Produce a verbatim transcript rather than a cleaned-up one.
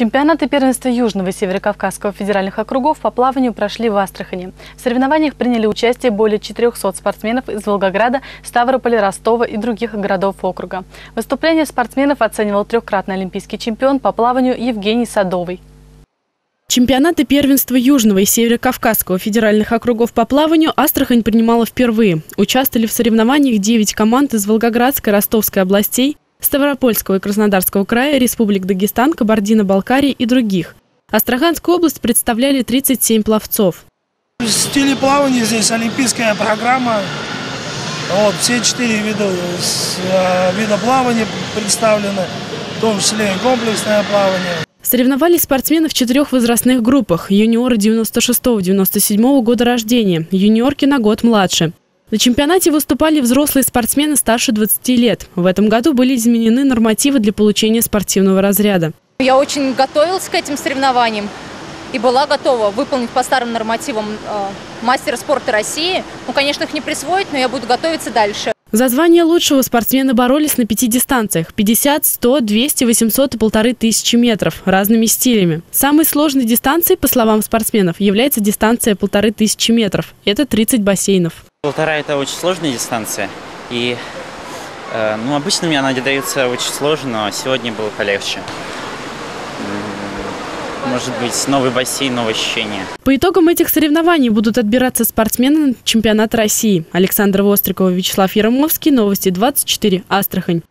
Чемпионаты первенства Южного и Северокавказского федеральных округов по плаванию прошли в Астрахани. В соревнованиях приняли участие более четырёхсот спортсменов из Волгограда, Ставрополя, Ростова и других городов округа. Выступление спортсменов оценивал трехкратный олимпийский чемпион по плаванию Евгений Садовый. Чемпионаты первенства Южного и Северокавказского федеральных округов по плаванию Астрахань принимала впервые. Участвовали в соревнованиях девять команд из Волгоградской, Ростовской областей, Ставропольского и Краснодарского края, Республик Дагестан, Кабардино-Балкарии и других. Астраханскую область представляли тридцать семь пловцов. В стиле плавания здесь олимпийская программа. Вот, все четыре вида, вида плавания представлены, в том числе и комплексное плавание. Соревновались спортсмены в четырех возрастных группах. Юниоры девяносто шестого — девяносто седьмого года рождения, юниорки на год младше. На чемпионате выступали взрослые спортсмены старше двадцати лет. В этом году были изменены нормативы для получения спортивного разряда. Я очень готовилась к этим соревнованиям и была готова выполнить по старым нормативам э, мастера спорта России. Ну, конечно, их не присвоить, но я буду готовиться дальше. За звание лучшего спортсмены боролись на пяти дистанциях – пятьдесят, сто, двести, восемьсот и полторы тысячи метров разными стилями. Самой сложной дистанцией, по словам спортсменов, является дистанция полторы тысячи метров. Это тридцать бассейнов. Полтора – это очень сложная дистанция. И э, ну, обычно мне она дается очень сложно, но сегодня было полегче. Может быть, новый бассейн, новые ощущения. По итогам этих соревнований будут отбираться спортсмены на чемпионат России. Александра Вострикова, Вячеслав Яромовский. Новости двадцать четыре. Астрахань.